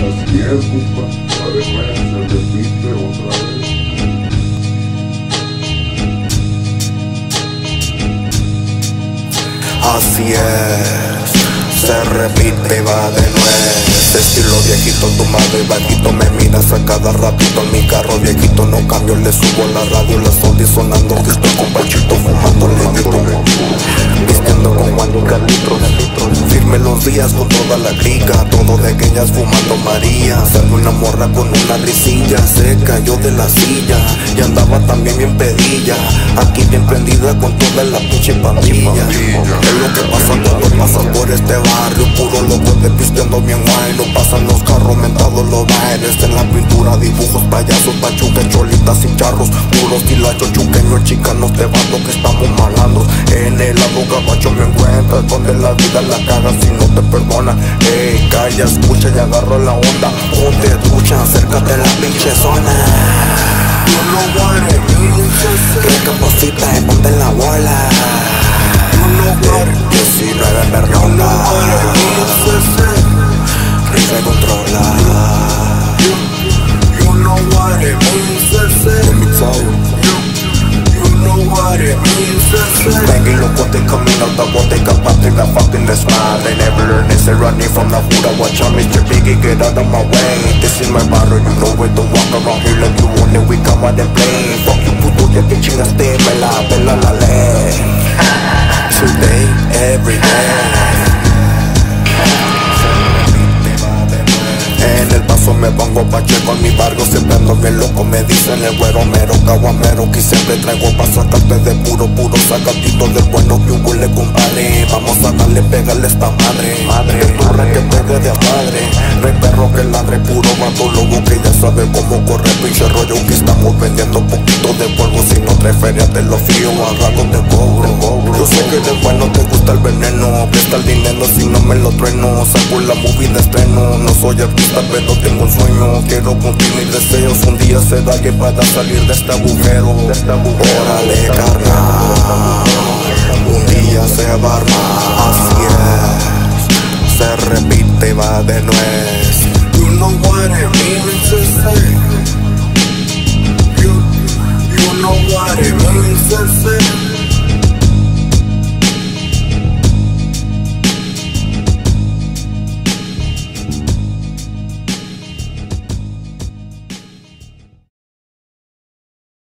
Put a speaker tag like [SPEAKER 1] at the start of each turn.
[SPEAKER 1] Así es, compa, además se repite otra vez.
[SPEAKER 2] Así es, se repite y va de nuez. Estilo viejito, tumbado y bajito, me miras a cada ratito. En mi carro viejito no cambio, le subo la radio, la estoy sonando. Que estoy con Panchito fumando lentito, vistiendo con Juan y Carlitos. Firme los días con toda la clica, todo de aquellas fumando María. Salió una morra con una risilla, se cayó de la silla y andaba también bien pedilla. Aquí bien prendida con toda la pinche pandilla. Es lo que pasa cuando pasas por este barrio, puro loco te pisteando bien guay. No pasan los carros mentados, los bailes en la pintura, dibujos, payasos, pachuques, cholitas y charros, puros tilachos, chuqueños, chicanos de bando que estamos malandros. En el lado gabacho me encuentras, donde la vida la cagas si no te perdona. Ey, calla, escucha y agarra la onda, ponte ducha, acércate a la pinche zona. You know what it means, recapacita y ponte la bola. You know what it means, 19 me ronda. Rifle controla. You know what it means, you know what it means. Banging loco te camino al tabote, capaz de la fucking desmadre. Never learn ese running from the hood. I watch out Mr. Biggie, get out of my way. This is my barrio, you know where to walk around here like you want it. We come out and play. Fuck you puto, ya que chingaste, me la pela la ley. Today, every day. En el paso me pongo pacheco, en mi barrio siempre ando bien loco. Me dicen el güero mero, caguamero, que siempre traigo pa' sacarte de puro sacatito del bueno que hubo le compadre. Vamos a darle, pégale esta madre, que torre que pegue de a padre. No hay perro que ladre, puro vato lobo que ya sabe cómo corre pinche rollo. Que estamos vendiendo poquito de polvo, si no traes feria te lo fío, al rato te cobro. Yo sé que eres bueno, te gusta el veneno, presta el dinero si no me lo trueno. Saco la movie de estreno, no soy artista pero tengo un sueño, quiero cumplir mis deseos. Un día se da que para salir de este agujero. Órale carnal, un día se va a armar.